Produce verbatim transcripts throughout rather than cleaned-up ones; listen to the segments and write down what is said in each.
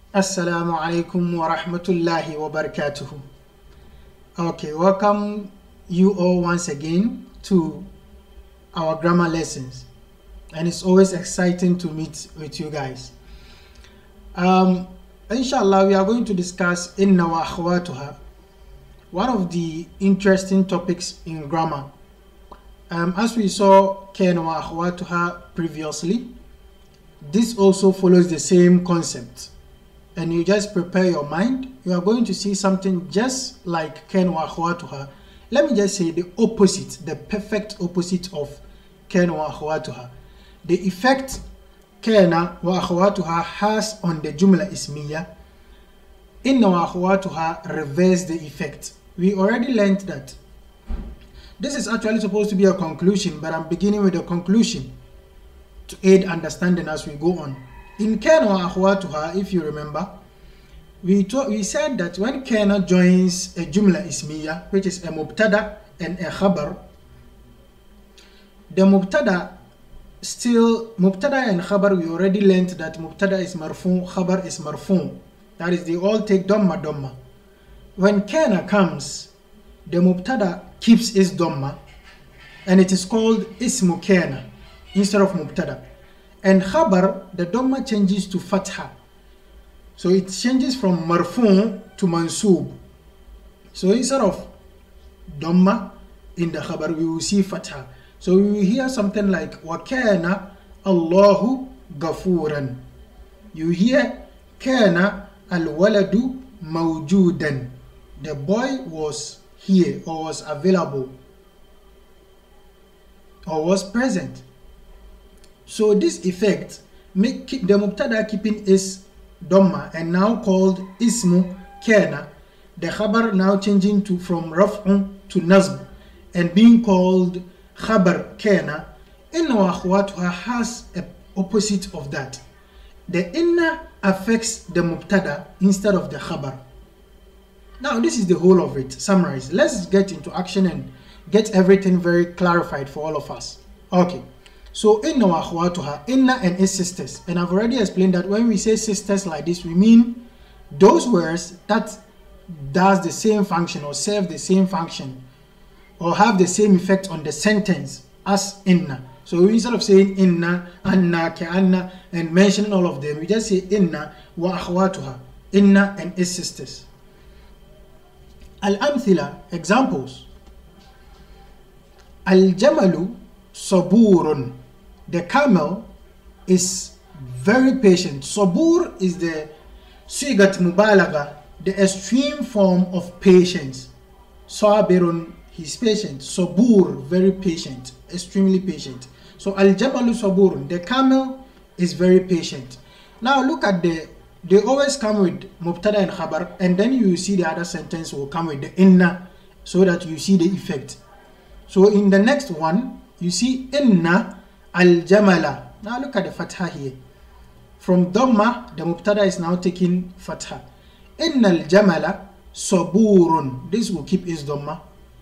Assalamu alaikum wa rahmatullahi wa barakatuhu. Okay, welcome you all once again to our grammar lessons, and it's always exciting to meet with you guys. Um, inshallah, we are going to discuss inna wa akhwatuha, one of the interesting topics in grammar. Um, as we saw kana wa akhwatuha previously, this also follows the same concept. And you just prepare your mind, you are going to see something just like kana wa akhwatuha. Let me just say the opposite, the perfect opposite of kana wa akhwatuha. The effect kana wa akhwatuha has on the jumla ismiya, inna wa akhwatuha reverse the effect. We already learned that. This is actually supposed to be a conclusion, but I'm beginning with a conclusion to aid understanding as we go on. In kana wa akhwatuha, if you remember, we talk, we said that when kana joins a jumla ismiya, which is a mubtada and a khabar, the mubtada still, mubtada and khabar, we already learned that mubtada is marfu, khabar is marfu. That is, they all take dhamma dhamma. When kana comes, the mubtada keeps its dhamma, and it is called ismu kana instead of mubtada. And khabar, the dhamma changes to fatha. So it changes from marfu to mansub. So instead of dhamma in the khabar, we will see fatha. So we will hear something like wa kana Allahu ghafuran. You hear kana al-waladu mawjudan. The boy was here or was available or was present. So this effect make keep the mubtada keeping is dhamma and now called ismu kana, the khabar now changing to from raf'un to nasb and being called khabar kana. Inna wa akhwatuha has a opposite of that. The inna affects the mubtada instead of the khabar. Now this is the whole of it. Summarize. Let's get into action and get everything very clarified for all of us. Okay. So inna wa akhwatuha, inna and its sisters. And I've already explained that when we say sisters like this, we mean those words that does the same function or serve the same function or have the same effect on the sentence as inna. So instead of saying inna, anna, ka'anna, and mentioning all of them, we just say inna wa akhwatuha, inna and its sisters. Al-amthila, examples. Al-jamalu saburun. The camel is very patient. Sabur is the sigat mubalaga, the extreme form of patience. Sabirun, he's patient. Sabur, very patient, extremely patient. So al-jamalu saburun, the camel is very patient. Now look at the, they always come with mubtada and khabar, and then you see the other sentence will come with the inna, so that you see the effect. So in the next one, you see inna al-jamala. Now look at the fatha here. From dhamma, the mubtada is now taking fatha. Inna al-jamala saburun. This will keep its dhamma.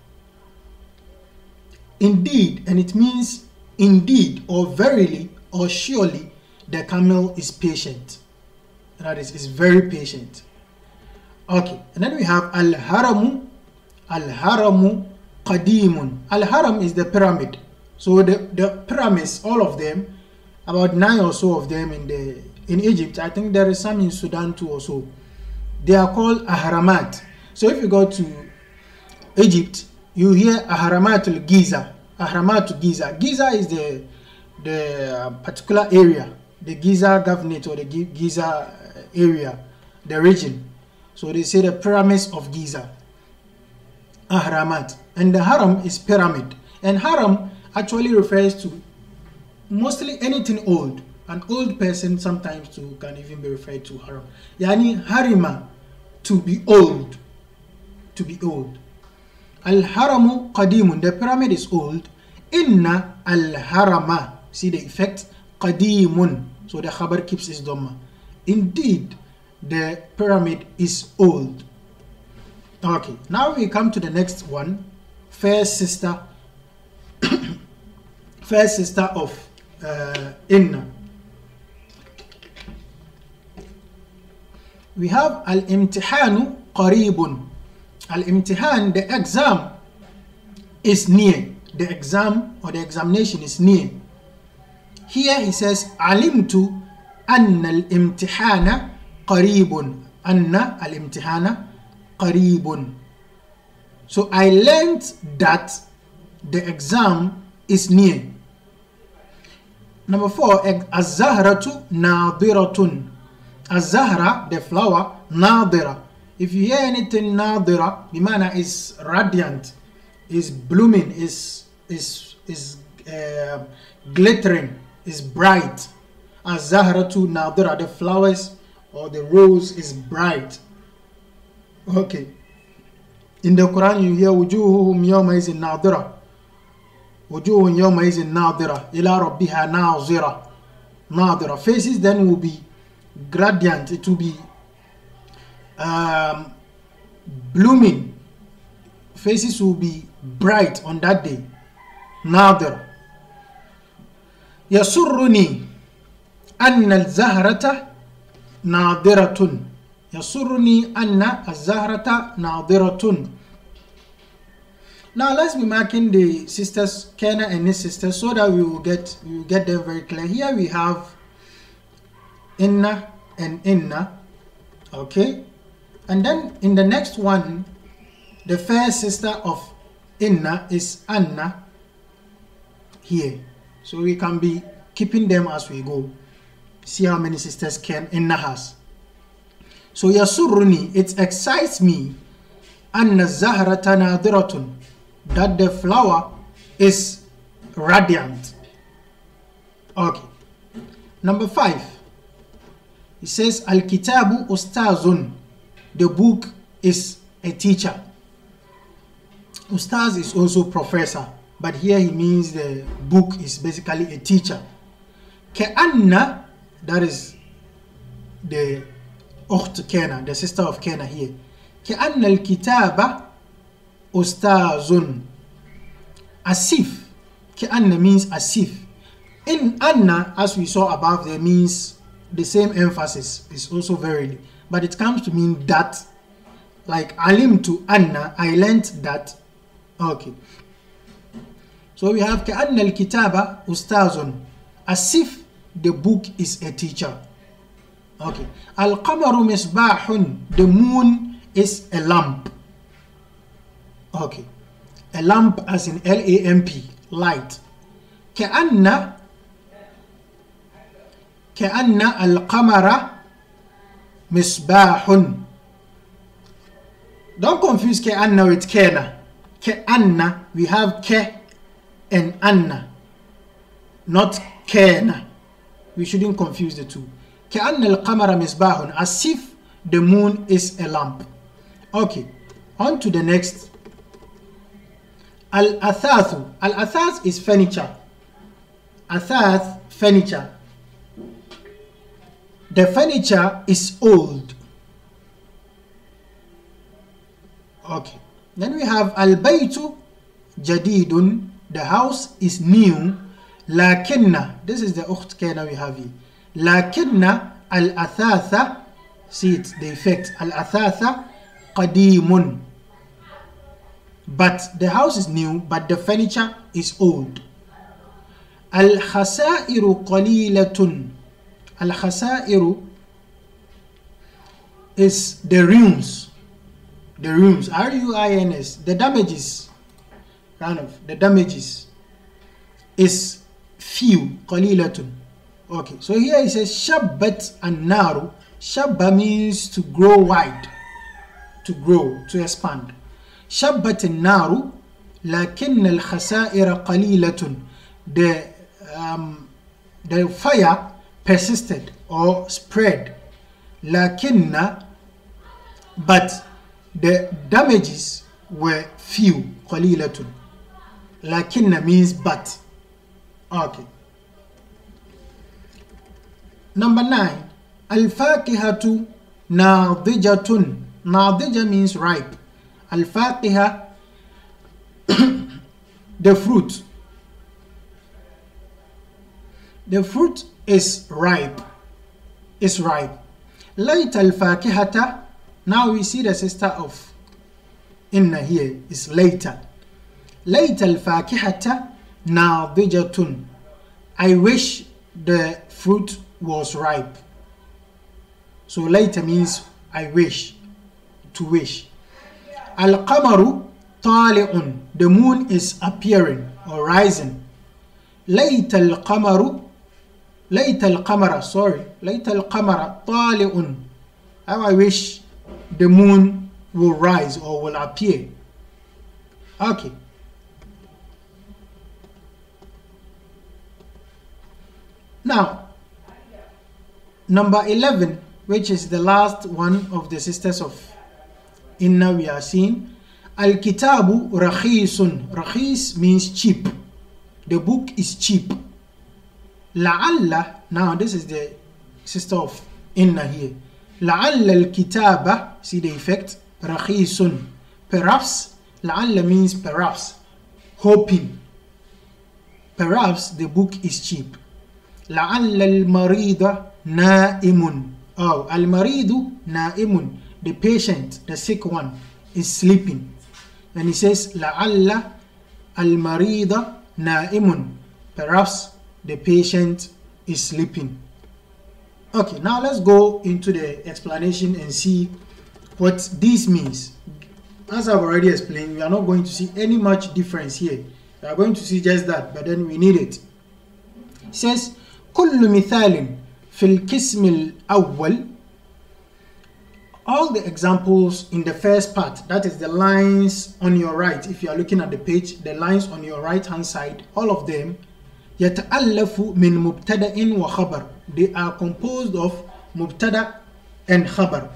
Indeed, and it means indeed or verily or surely the camel is patient. That is, is very patient. Okay, and then we have al-haramu. Al-haramu qadimun. Al-haram is the pyramid. So the, the pyramids, all of them, about nine or so of them in the in Egypt, I think there is some in Sudan too or so. They are called ahramat. So if you go to Egypt, you hear ahramatul Giza. Ahramatul Giza. Giza is the the particular area, the Giza governorate or the Giza area, the region. So they say the pyramids of Giza. Ahramat. And the haram is pyramid. And haram actually refers to mostly anything old. An old person sometimes too can even be referred to haram. Yani harima, to be old. To be old. Al-haramu qadimun, the pyramid is old. Inna al-harama, see the effect? Qadimun, so the khabar keeps its dhamma. Indeed, the pyramid is old. Okay, now we come to the next one. Fair sister. Fair sister of uh, inna. we have al-imtihanu qaribun. Al-imtihan, the exam, is near. The exam or the examination is near. Here he says, alimtu anna al-imtihana qaribun. Anna al-imtihana qaribun. So I learned that the exam is near. Number four, az-zahratu nadiratun. Az-zahra, the flower, nadira. If you hear anything nadira, the manner is radiant, is blooming, is is is uh, glittering, is bright. Az-zahratu nadira, the flowers or the rose is bright. Okay. In the Quran you hear wujuhuhum yawma izin nadira. Wujuhun yawma izin nadira ila rabbiha nazira. Nadira. Faces then will be gradient, it will be um, blooming. Faces will be bright on that day. Nadira. Yasurruni anna al-zahrata nadiratun. Yasurruni anna al-zahrata nadiratun. Now let's be marking the sisters Kena and his sisters so that we will get we will get them very clear. Here we have Inna and Inna, okay, and then in the next one, the first sister of Inna is Anna here, so we can be keeping them as we go. See how many sisters Ken Inna has. So yasurruni, it excites me, anna zahrata nadiratun, that the flower is radiant. Okay. Number five. It says Al-Kitabu Ustazun. The book is a teacher. Ustaz is also professor, but here he means the book is basically a teacher. Ke'anna, that is the Ukht Kena, the sister of Kena here. Ke'anna al-kitaba ustazun. Asif. Ke'anna means asif. In Anna, as we saw above, there means the same emphasis is also very, but it comes to mean that, like alim to Anna, I learned that. Okay. So we have Ka'anna al-kitaba ustazun. As if the book is a teacher. Okay. Al-qamaru misbahun. The moon is a lamp. Okay. A lamp as in L A M P, light. Ka'anna Ka'anna al-qamara misbahun. Don't confuse Ka'anna with Kena. Ka'anna, we have Ke and Anna, not Kena. We shouldn't confuse the two. Ka'anna al-qamara misbahun, as if the moon is a lamp. Okay, on to the next. Al-athathu. Al-athath is furniture. Athath, furniture. The furniture is old. Okay. Then we have Al-Baytu Jadidun. The house is new. Lakinna. This is the Ukht Kena we have here. Lakinna Al-Athatha. See it, the effect. Al-Athatha Qadimun. But the house is new, but the furniture is old. Al-Khasairu Qalilatun. Al-Khasairu is the ruins. The ruins. R U I N S. The damages. Kind of. The damages is few. Qalilatun. Okay. So here it says Shabbat an-naru. Shabba means to grow wide. To grow. To expand. Shabbat an-naru. Lakin al-khasaira qalilatun. The, um, the fire persisted or spread. Lakinna, but the damages were few. Qalilatun. Lakinna means but. Okay. Number nine. Al-Fakihatu Nadijatun. Nadija means ripe. Al-Fakiha, the fruit. The fruit is ripe. Is ripe. ليت الفاكهة. Now we see the sister of inna here is later. ليت الفاكهة ناضجة. I wish the fruit was ripe. So later means I wish, to wish. القمر طالع. The moon is appearing or rising. ليت القمر ليت القمر sorry ليت القمر طالع. How I wish the moon will rise or will appear. Okay. Now, number eleven, which is the last one of the sisters of inna we are seeing. Al-kitabu rakhisun. Rakhis means cheap. The book is cheap. La'alla. Now this is the sister of inna here. La'alla al-kitaba. See the effect? Rakhisun. Perhaps. La'alla means perhaps. Hoping. Perhaps the book is cheap. لعل المريض نائم. Oh, المريض نائم. The patient, the sick one, is sleeping. And he says لعل المريض نائم. Perhaps the patient is sleeping. Okay, now let's go into the explanation and see what this means. As I've already explained, we are not going to see any much difference here. We are going to see just that, but then we need it. It says كل مثال في القسم الأول. All the examples in the first part, that is the lines on your right, if you are looking at the page, the lines on your right hand side, all of them يتألف من مبتدأ وخبر. They are composed of مبتدأ and خبر.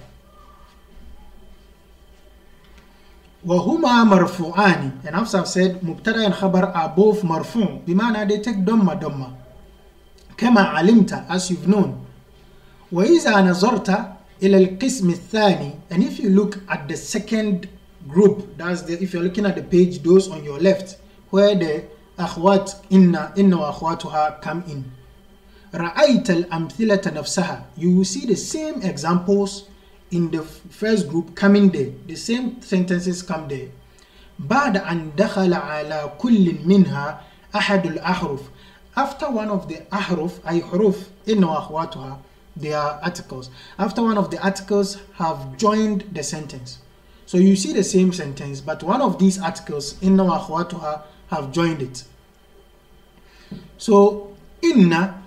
وهما مرفوعان. And as I've said, مبتدأ and خبر are both مرفوع. بمعنى they take ضمة ضمة. كما علمت, as you've known. وإذا نظرت إلى القسم الثاني. And if you look at the second group, that's the, if you're looking at the page, those on your left, where the أخوات إن إن وأخواتها come in. رأيت الأمثلة نفسها. You will see the same examples in the first group coming there. The same sentences come there. بعد أن دخل على كل منها أحد الأحرف. After one of the ahruf, ay huruf, inna wa akhwatuha, they are articles. After one of the articles have joined the sentence. So you see the same sentence, but one of these articles, inna wa akhwatuha, have joined it. So inna,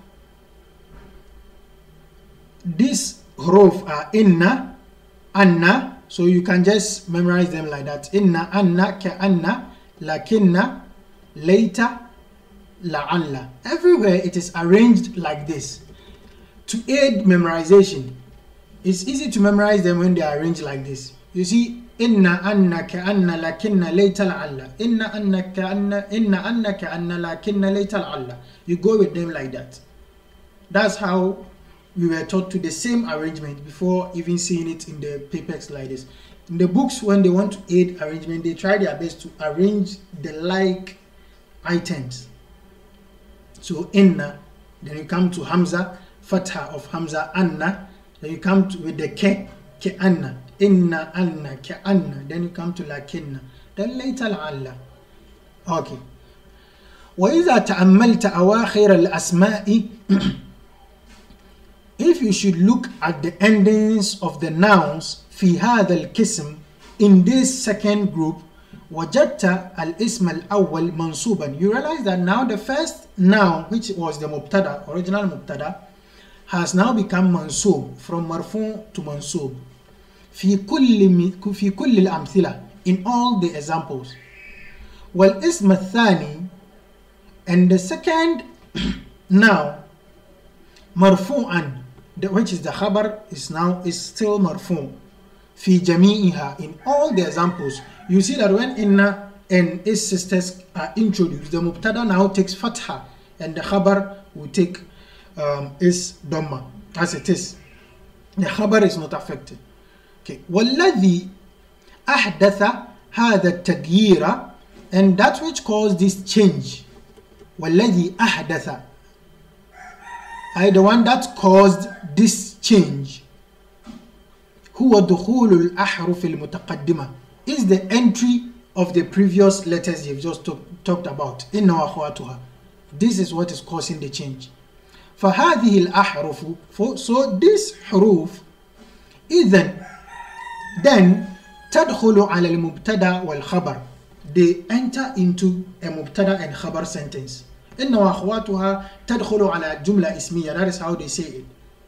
these huruf are inna, anna, so you can just memorize them like that. Inna, anna, ka'anna, lakinna, later, la'alla. Everywhere it is arranged like this. To aid memorization, it's easy to memorize them when they are arranged like this. You see, inna anna ka'anna lakinna layta la'alla. Inna anna ka'anna inna anna ka'anna lakinna layta la'alla. You go with them like that. That's how we were taught to the same arrangement before even seeing it in the papers like this. In the books, when they want to aid arrangement, they try their best to arrange the like items. So inna, then you come to Hamza, Fatha of Hamza, Anna, then you come to with the ke, ke anna, inna anna, ke anna, then you come to lakinna, then later la'alla. Okay. وإذا تأملت أواخر الأسماء. If you should look at the endings of the nouns في هذا القسم, in this second group, وجدت الاسم الأول منصوبا. You realize that now the first noun, which was the mubtada, original mubtada, has now become mansub, from marfu to mansub. في كل في كل الأمثلة, in all the examples. والاسم الثاني, and the second noun, مرفوعا, which is the khabar, is now is still marfu. في جميعها, in all the examples. You see that when inna and its sisters are introduced, the mubtada now takes fatha and the khabar will take um, its dhamma as it is. The khabar is not affected. Okay. وَالَّذِي أَحْدَثَ هَذَا التَّغْيِيرَ, and that which caused this change. وَالَّذِي أَحْدَثَ, I the one that caused this change. هو دخول الأحرف المتقدمة is the entry of the previous letters you've just talk, talked about. إن وأخواتها. This is what is causing the change. فهذه الأحرف, so this حروف إذن then تدخل على المبتدا والخبر. They enter into a مبتدا and خبر sentence. إن وأخواتها تدخل على جملة اسمية. That is how they say it.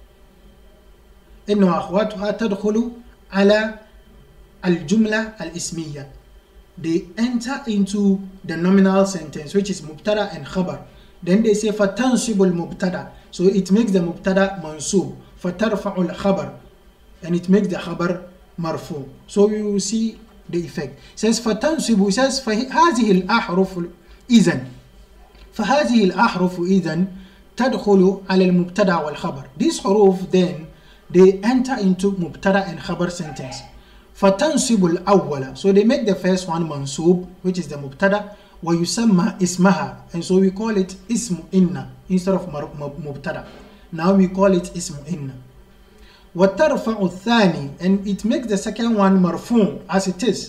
إن وأخواتها تدخل على الجملة الاسمية. They enter into the nominal sentence, which is مبتدا and خبر. Then they say فتنصب المبتدا. So it makes the مبتدا منصوب. فترفع الخبر. And it makes the خبر مرفوع. So you will see the effect. It says فتنصب. It says فهذه الأحرف إذن. فهذه الأحرف إذن تدخل على المبتدا والخبر. These حروف then they enter into مبتدا and خبر sentence. فتنصب الأول. So they make the first one منصوب, which is the مبتدا, ويسمى اسمها. And so we call it اسم إن instead of مبتدا. Now we call it اسم إن. وترفع الثاني, and it makes the second one مرفوع as it is.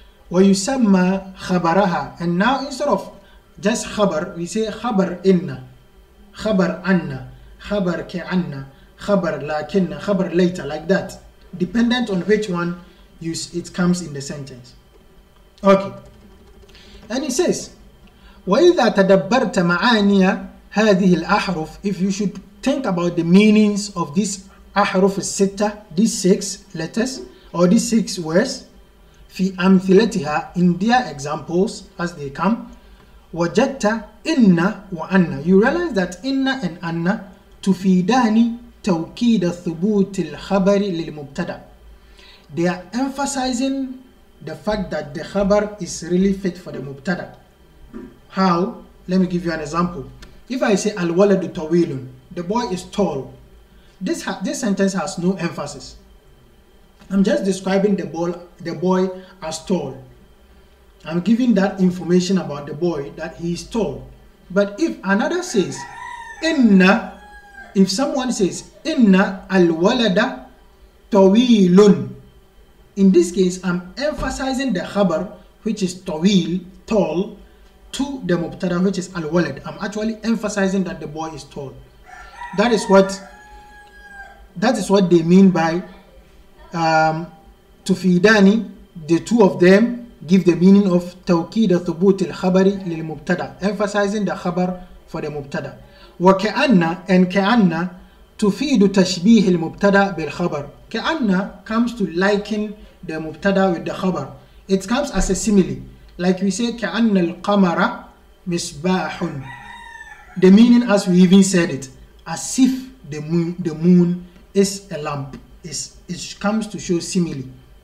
ويسمى خبرها, and now instead of just خبر we say خبر إن, خبر عنا, خبر كعنا, خبر لكن, خبر later, like that, dependent on which one you, it comes in the sentence. Okay, and he says وإذا تدبرت معاني هذه الأحرف, if you should think about the meanings of these أحرف الستة, these six letters or these six words, في أمثلتها, in their examples as they come, وجدت إن وأن, you realize that إن and أن تفيدان توكيد ثبوت الخبر للمبتدأ. They are emphasizing the fact that the khabar is really fit for the mubtada. How? Let me give you an example. If I say al-waladu tawilun, the boy is tall. This this sentence has no emphasis. I'm just describing the boy the boy as tall. I'm giving that information about the boy that he is tall. But if another says inna, if someone says inna al-walada tawilun, in this case I'm emphasizing the khabar, which is tawil, tall, to the mubtada, which is al-walad. I'm actually emphasizing that the boy is tall. That is what that is what they mean by um, tufidani. The two of them give the meaning of tawkid thubut al-khabari lil mubtada, emphasizing the khabar for the mubtada. Wa ka'anna, and ka'anna tufidu tashbih al-mubtada bil khabar. Ka'anna comes to liken the mubtada with the khabar. It comes as a simile, like we say ka'anna al-qamara misbahun. The meaning, as we even said it, as if the moon the moon is a lamp. Is it comes to show simile.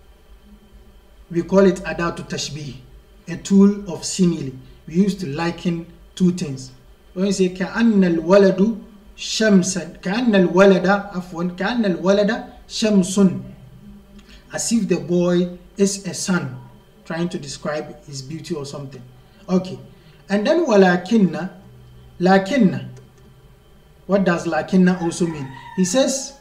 We call it adatu tashbih, a tool of simile. We used to liken two things. When we say ka'anna al-waladu shamsan, ka'anna al-walada afwan, ka'anna al-walada shamsun, as if the boy is a sun, trying to describe his beauty or something. Okay, and then walakinna, lakinna, what does lakinna also mean? He says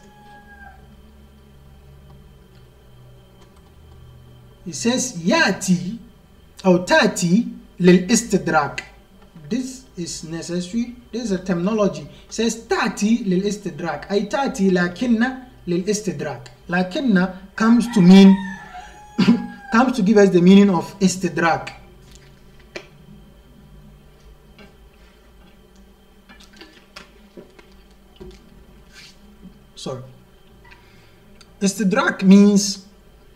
he says yati or tati lil istidrak. This is necessary. This is a terminology. It says tati lil istidrak. Ay tati lakinna lil istidrak. Lakinna comes to mean comes to give us the meaning of istidrak. Sorry. Istidrak means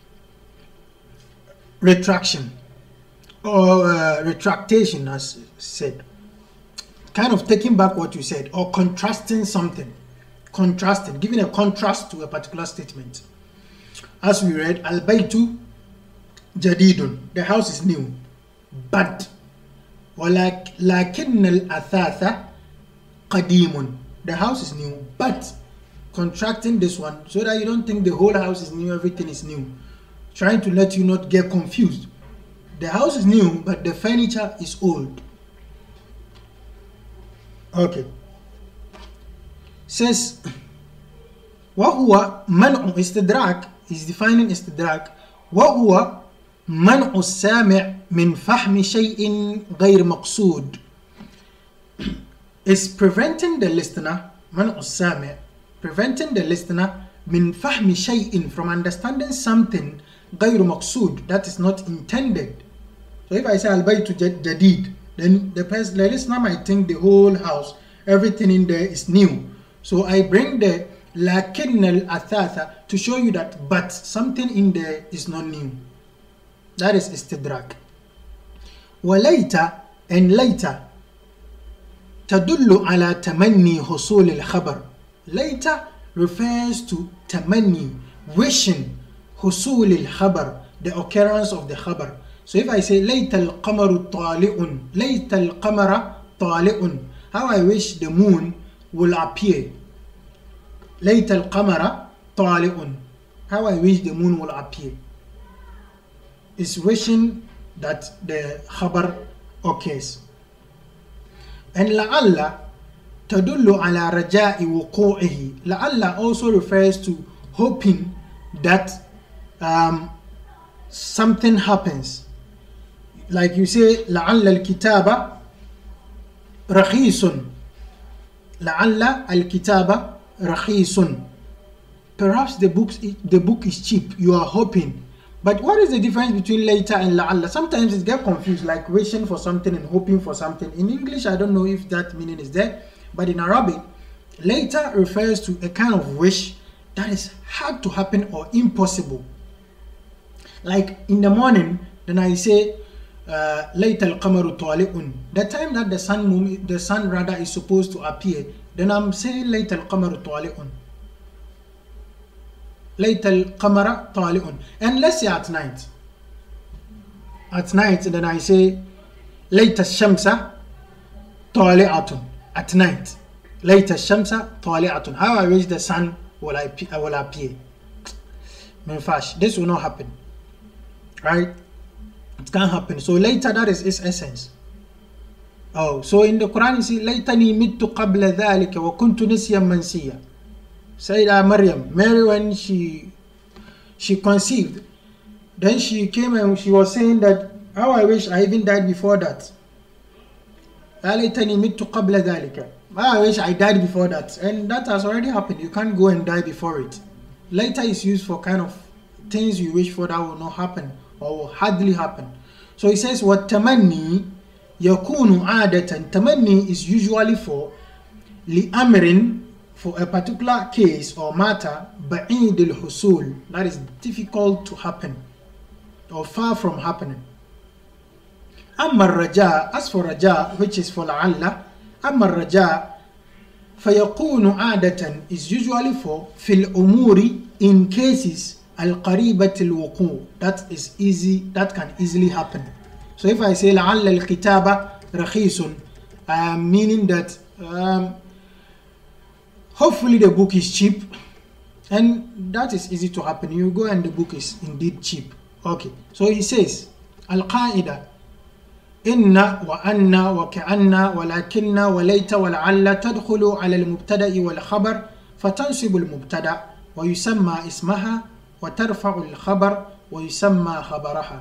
retraction or uh, retractation, as said. Kind of taking back what you said, or contrasting something. Contrasting, giving a contrast to a particular statement. As we read, al-baytu jadidun, the house is new, but walakin al-athatha qadimun, the house is new, but contracting this one so that you don't think the whole house is new, everything is new, trying to let you not get confused. The house is new, but the furniture is old. Okay. Says وهو منع استدراك is defining استدراك وهو منع السامع من فهم شيء غير مقصود is preventing the listener منع السامع preventing the listener من فهم شيء from understanding something غير مقصود that is not intended. So if I say البيت جديد, then the person, the listener might think the whole house, everything in there is new. So I bring the لكن الأثاث to show you that but something in there is not new. That is استدراك. وليت and later تدل على تمني حصول الخبر. Later refers to تمني, wishing حصول الخبر, the occurrence of the خبر. So if I say ليت القمر طالع, ليت القمر طالع, how I wish the moon will appear. ليت القمر طالع, how I wish the moon will appear. Is wishing that the خبر occurs. And لعل تدل على رجاء وقوعه. لعل also refers to hoping that um, something happens. Like you say لعل الكتاب رخيص. لعل الكتاب رخيص. Perhaps the book the book is cheap. You are hoping. But what is the difference between later and la'alla? Sometimes it gets confused, like wishing for something and hoping for something. In English, I don't know if that meaning is there. But in Arabic, later refers to a kind of wish that is hard to happen or impossible. Like in the morning, then I say, لَيْتَ الْقَمَرُ طَالِعٌ. The time that the sun, the sun rather is supposed to appear, then I'm saying لَيْتَ الْقَمَرُ طَالِعٌ. لَيْتَ الْقَمَرَ طَالِعٌ. And let's say at night. At night, then I say لَيْتَ الشَّمْسَ طَالِعَةٌ. At night. لَيْتَ الشَّمْسَ طَالِعَةٌ. How I wish the sun will appear. Will appear. This will not happen. Right? It can't happen. So later, that is its essence. Oh, so in the Quran you see لَيْتَنِي مِتُّ قَبْلَ ذَلِكَ وَكُنْتُ نِسْيًا مَنْسِيًّا. Sayyidah Maryam, Mary, when she she conceived, then she came and she was saying that, how I wish I even died before that. لَيْتَنِي مِتُّ قَبْلَ ذَلِكَ. I wish I died before that. And that has already happened. You can't go and die before it. Later is used for kind of things you wish for that will not happen or will hardly happen. So he says, وَالتَّمَنِّي يَكُونُ عَادَةً. Tamanni is usually for لِأَمْرٍ, for a particular case or matter, بَعِيدِ الْحُصُولِ, that is difficult to happen or far from happening. أما الرجاء, as for raja, which is for لعل, أما الرجاء فيكون عادة is usually for في الأمور, in cases القريبة الوقوع, that is easy, that can easily happen. So if I say لعل الكتاب رخيص, I am meaning that um, hopefully the book is cheap, and that is easy to happen. You go and the book is indeed cheap. Okay, so he says القاعدة إن وأن وكأن ولكن وليت ولعل تدخل على المبتدأ والخبر فتنصب المبتدأ ويسمى اسمها وترفع الخبر ويسمى خبرها.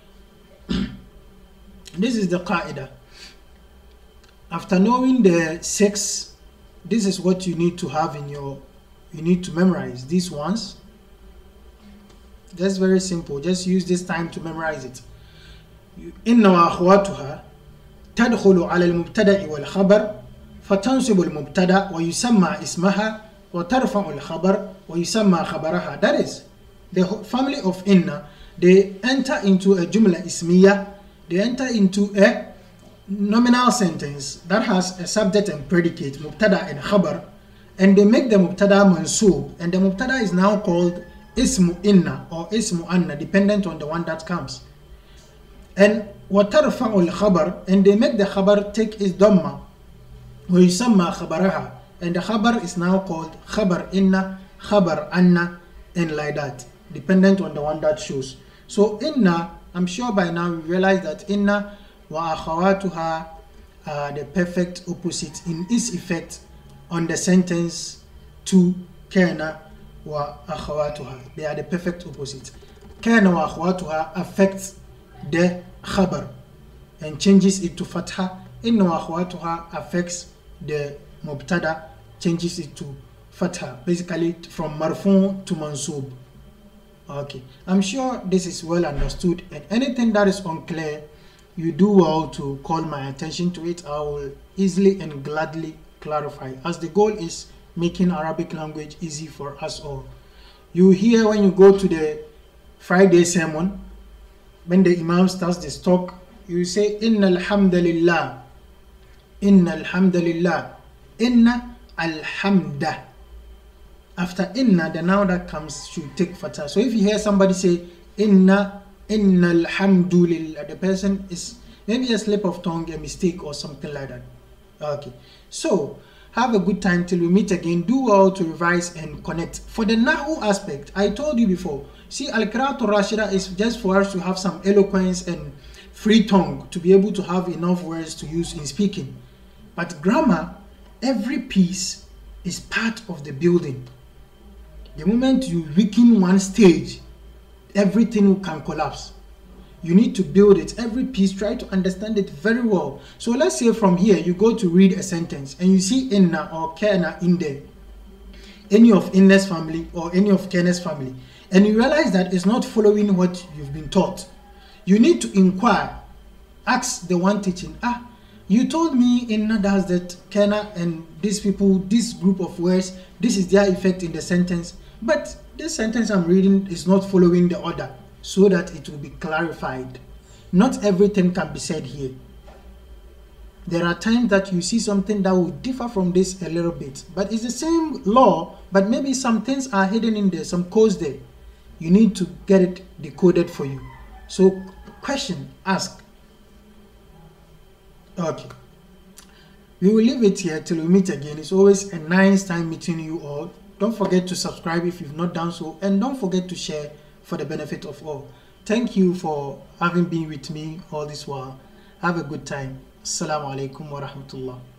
This is the qaida. After knowing the six, this is what you need to have in your, you need to memorize these ones. That's very simple. Just use this time to memorize it. إن وأخواتها تدخل على المبتدأ والخبر فتنصب المبتدأ ويسمى اسمها وترفع الخبر ويسمى خبرها. That is, the family of inna, they enter into a jumla ismiya, they enter into a nominal sentence that has a subject and predicate, mubtada and khabar, and they make the mubtada mansub, and the mubtada is now called ismu inna or ismu anna, dependent on the one that comes. And وَتَرْفَعُ الْخَبَرِ, and they make the khabar take its dhamma. وَيُسَمَّى خَبَرَهَا, and the khabar is now called khabar inna, khabar anna, and like that, dependent on the one that shows. So inna, I'm sure by now we realize that inna wa akhawatuha are the perfect opposite in its effect on the sentence to kana وأخواتها. They are the perfect opposite. كان وأخواتها affects the خبر and changes it to fatha. إن وأخواتها affects the مبتدا, changes it to fatha. Basically from marfu to mansub. Okay, I'm sure this is well understood, and anything that is unclear, you do well to call my attention to it. I will easily and gladly clarify, as the goal is making Arabic language easy for us all. You hear when you go to the Friday sermon, when the Imam starts this talk, you say Inna alhamdulillah, Inna alhamdulillah, Inna alhamda. After inna, the noun that comes should take fatha. So if you hear somebody say inna, inna alhamdulillah, the person is maybe a slip of tongue, a mistake or something like that. Okay, so have a good time till we meet again. Do well to revise and connect. For the nahu aspect, I told you before, see, al-qira'atu rashida is just for us to have some eloquence and free tongue to be able to have enough words to use in speaking. But grammar, every piece is part of the building. The moment you weaken one stage, everything can collapse. You need to build it. Every piece, try to understand it very well. So let's say from here, you go to read a sentence and you see inna or kana in there, any of inna's family or any of kana's family, and you realize that it's not following what you've been taught. You need to inquire, ask the one teaching, ah, you told me inna does that, kana and these people, this group of words, this is their effect in the sentence. But this sentence I'm reading is not following the order, so that it will be clarified. Not everything can be said here. There are times that you see something that will differ from this a little bit, but it's the same law, but maybe some things are hidden in there, some codes there. You need to get it decoded for you. So question, ask. Okay. We will leave it here till we meet again. It's always a nice time meeting you all. Don't forget to subscribe if you've not done so, and don't forget to share for the benefit of all. Thank you for having been with me all this while. Have a good time. Assalamu alaikum wa rahmatullah.